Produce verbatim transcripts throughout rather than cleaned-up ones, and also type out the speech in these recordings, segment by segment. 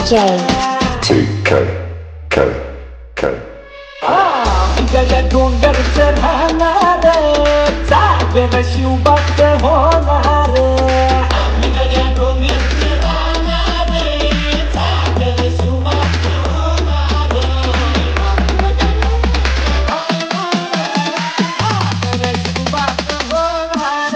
T K K K. गड्या डोंगरचं राहणार चाकर शिवबाच होणार गड्या डोंगरचं राहणार चाकर शिवबाच होणार चाकर शिवबाच होणार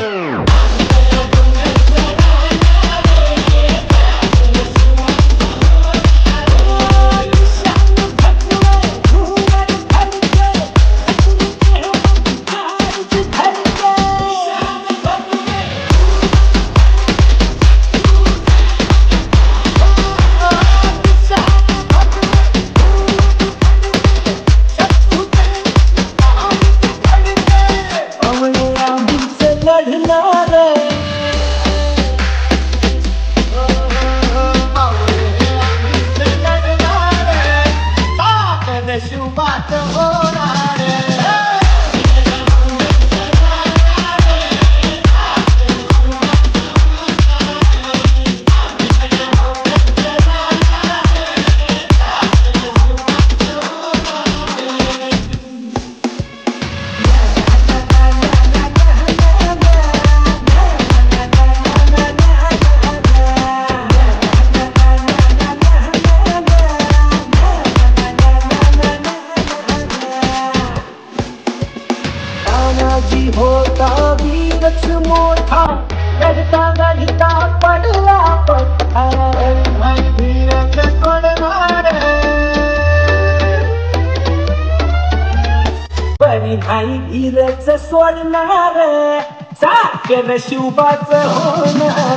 सोडणार चाकर शिवबाच होणार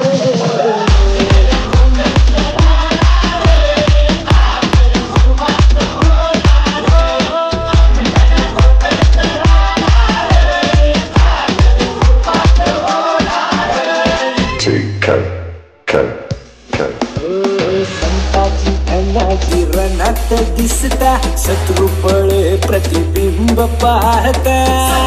T K K K. संताची धनाची रणात दिसता शत्रू पळे प्रतिबिंब पाहता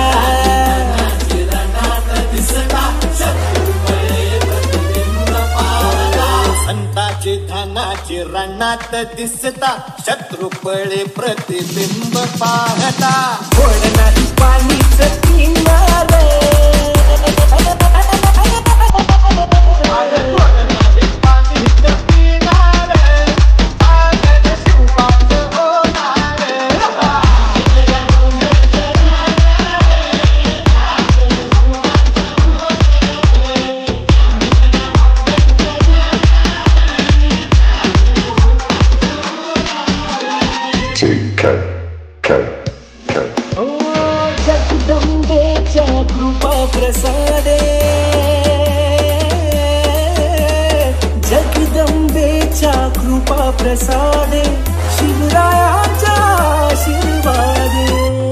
संताची धनाची रणात दिसता शत्रू पळे प्रतिबिंब पाहता कोण नाही पाणीच किनारे T K K K. जगदंबेच्या कृपा प्रसादे जगदंबेच्या कृपा प्रसादे शिवरायाच्या आशीर्वादे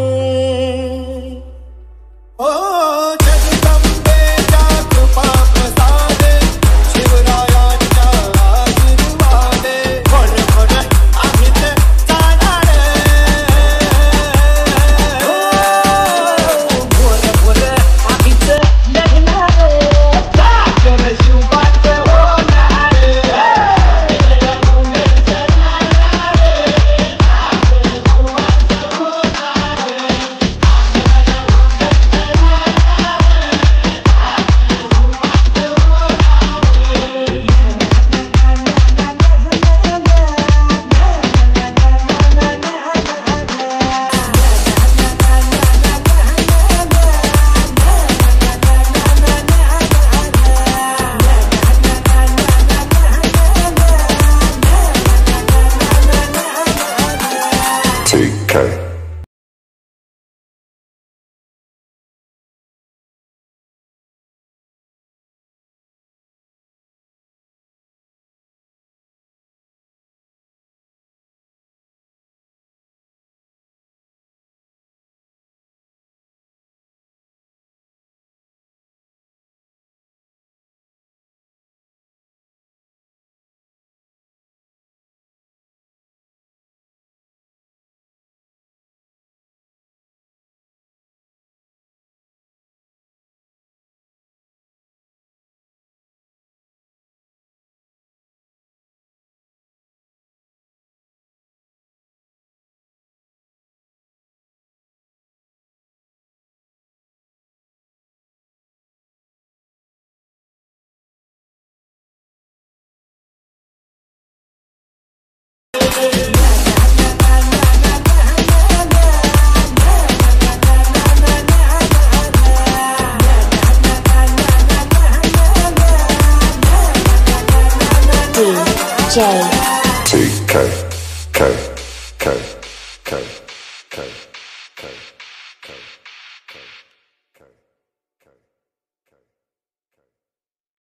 T K K K K K